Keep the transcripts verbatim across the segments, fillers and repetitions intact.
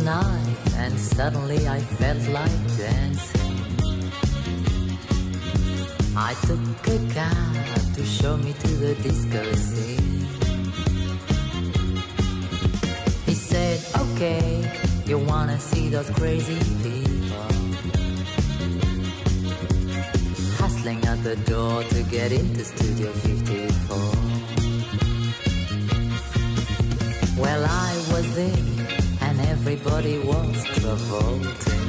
night, and suddenly I felt like dancing. I took a cab to show me to the disco scene. He said, okay, you wanna see those crazy people hustling at the door to get into Studio fifty-four. Well, I was there, and everybody was Travolting.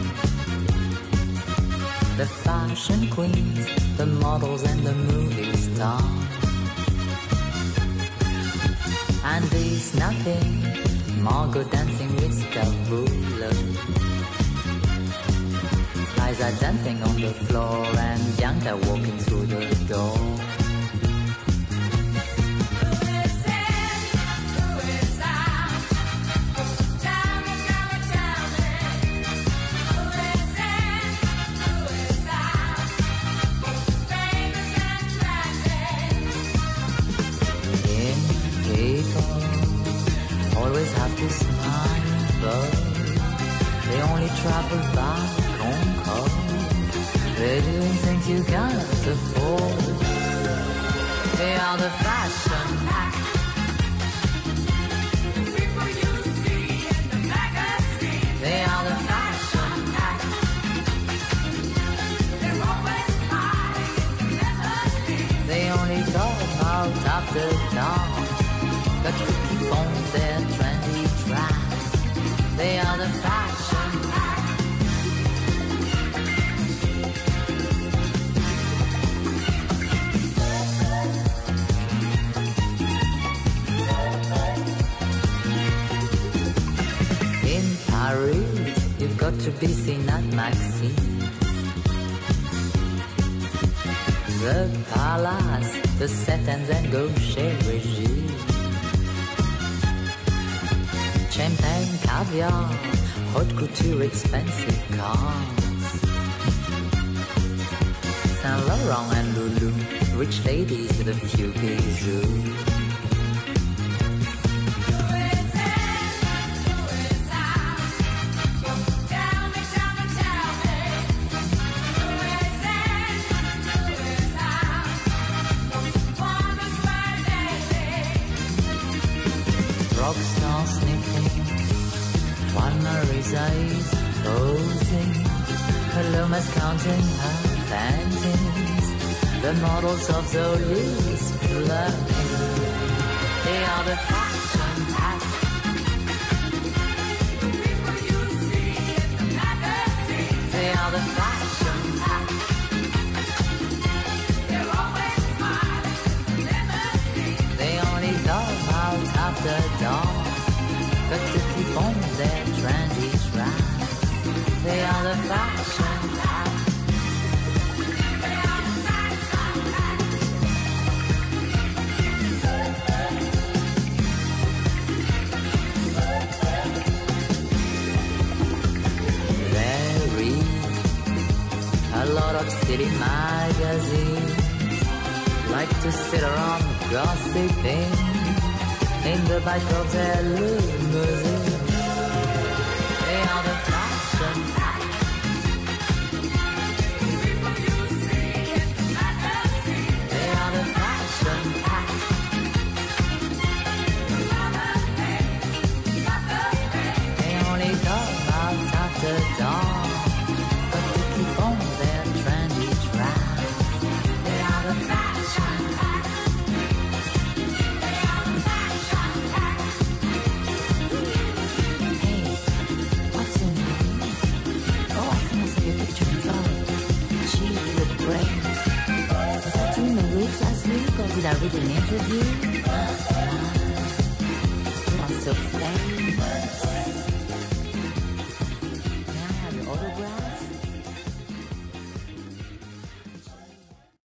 The fashion queens, the models and the movie stars. And there's nothing, Margot dancing with Scavula. Liza dancing on the floor and Bianca walking through the door. Always have to smile, but they only travel by Concorde. They're doing things you can't afford. They are the fashion pack, the people you see in the magazine. They are the fashion pack. They're always smiling in the limousine. They only talk out after dark, got to keep on their trendy tracks. They are the fashion pack. In Paris, you've got to be seen at Maxime. The Palace, the Satins and Gaucher Regime. Champagne, caviar, haute couture, expensive cars. Saint Laurent and Lulu, rich ladies with a few bijoux. Rockstar sniffing, while Marisa is posing. Paloma's counting her panties. The models of Zoli's flirting. They are the fashion pack. People you see in the magazine. They are the fashion pack. They're always smiling in the limousine. They only talk out after dark, got to keep on their trendy tracks. They are the fashion pack. They are the fashion pack. They read a lot of city magazines, like to sit around gossiping in the back of their limousine. They are the fashion pack. People you see in the magazine. They are the fashion pack. They only talk out after dawn, but to keep on their trendy tracks. They are the fashion pack. Last week, or did I read an interview? You are so famous.